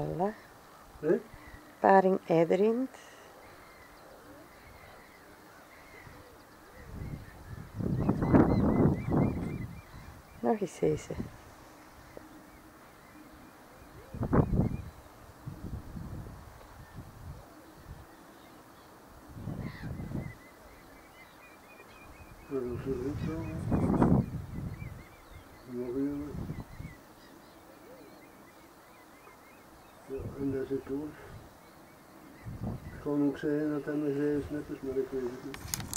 Voilà. Hè? Paring eiderind. Nog eens deze. Dat is zo goed zo. Nog een. Ja, en dat zit door. Ik kan ook zeggen dat hij me zei is net is, maar ik weet het niet.